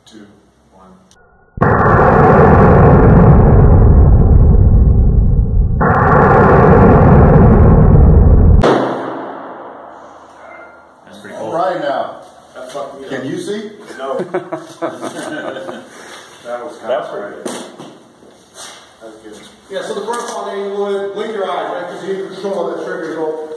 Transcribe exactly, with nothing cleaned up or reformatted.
two, one. That's pretty cool. All right now. That fucked me Can up. you see? No. That was kind That's of pretty good. That's good. Yeah, so the first one there, you would blink your eyes, right? Because you need to control that trigger. Go